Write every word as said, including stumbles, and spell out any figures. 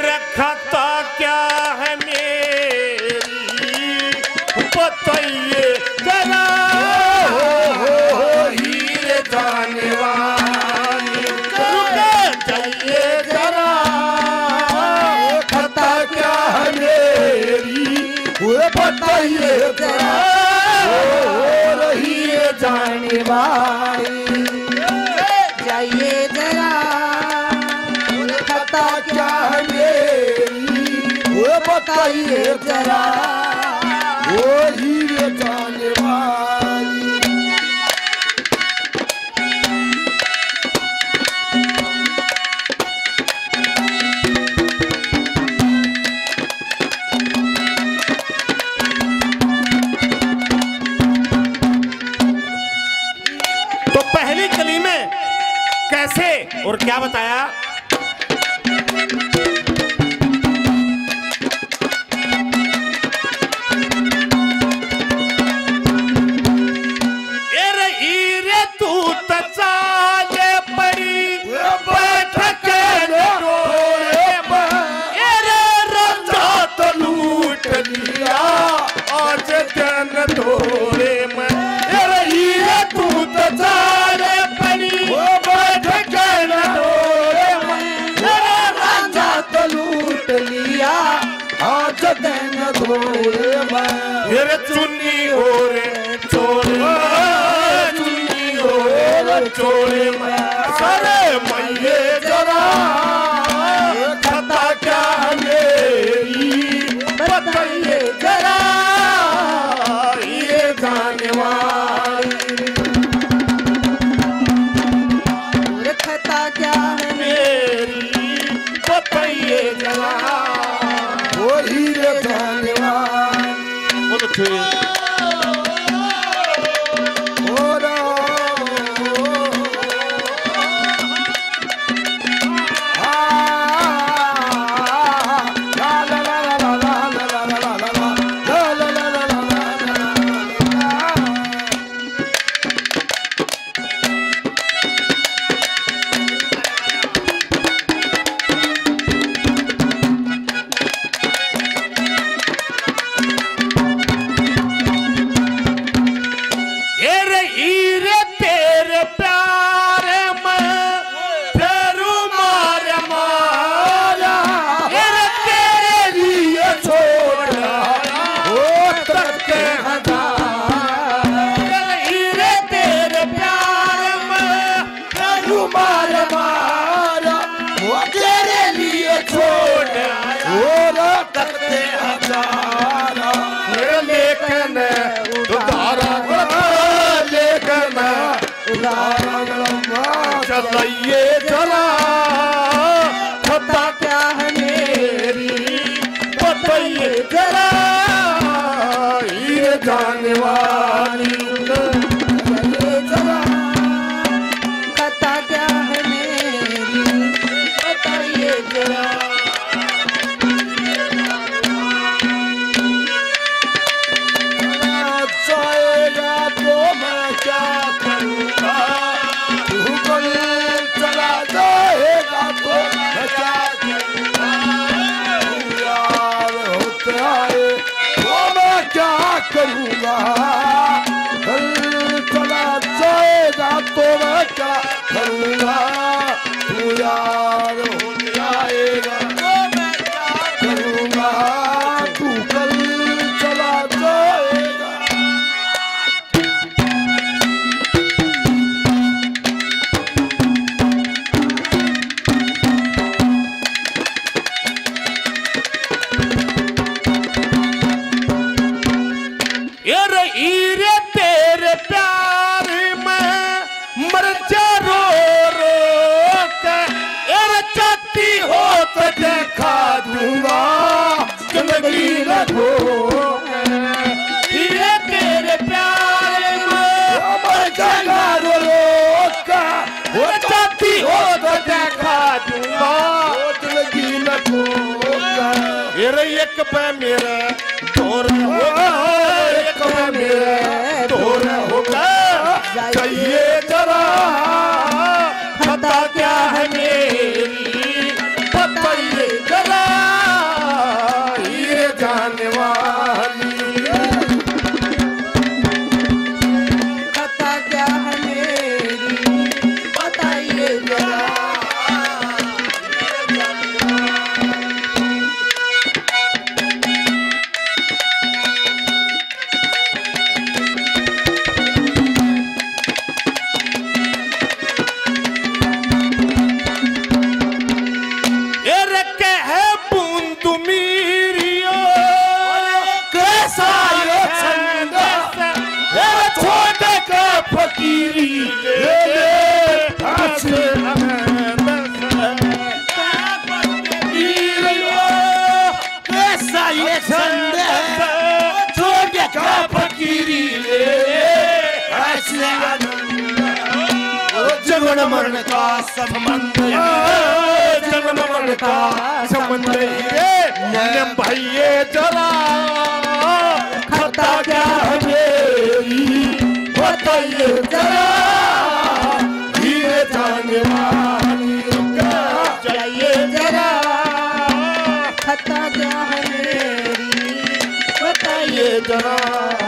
रखता क्या है मेरी बताइए जरा हो, हो, हो हीरे जाने वाली जाइए जरा खता क्या है मेरी वो बताइए जरा हो रही है जाने वाली जाइए जरा खता क्या है मेरी वो बताइए जरा वो हीरे जाने वाली। तो पहली कली में कैसे और क्या बताया? फिर चुन्नी ओरे चोरे चुन्नी ओरे चोरे सारे मैये जरा खता क्या मेरी बताइए जरा ये जाने वाली खता क्या है मेरी बताइए जरा वो हीरे जाने वाली। वो तो थे चलाइए जरा खता क्या है मेरी बताइए जरा ये जाने वाली जरा खता क्या है मेरी बताइए जरा जाएगा तो मैं क्या करूँगा तू कल चला जाएगा तो मैं क्या करूँगा यार होते आए तो मैं क्या करूँगा कल चला जाएगा तो मैं क्या करूँगा तू यार होते आएगा तो मैं क्या करूँगा तू कल चला जाएगा। हीरे तेरे प्यार में मर जा रो रो के चाहती हो तो देखा दूंगा जिंदगी लगो हीरे तेरे प्यार में मर जा रो रो के चाहती हो तो देखा दूंगा जिंदगी लगो एक पे मेरे तोर होगा एक पे मेरे तोर होगा चाहिए जरा खता क्या है मेरी बताइए जरा पसंद है छोटे का फकीरी जन्म मरण का संबंध जन्म मरण का संबंध है भाइये जरा खता क्या है मेरी बताइए जरा धीरे जाने वाली बताइए जरा खता क्या है मेरी बताइए जरा